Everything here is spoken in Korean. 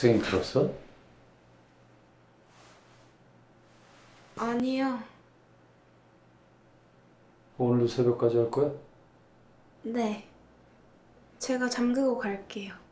학생이 들었어? 아니요. 오늘도 새벽까지 할 거야? 네. 제가 잠그고 갈게요.